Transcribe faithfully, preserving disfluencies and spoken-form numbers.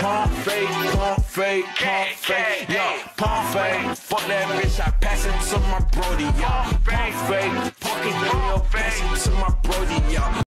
Pump fake, pump fake, pump fake, yeah, pump fake. Fuck that bitch, I pass it to my brody, yeah. Pump fake, fucking real, pass it to my brody, yeah.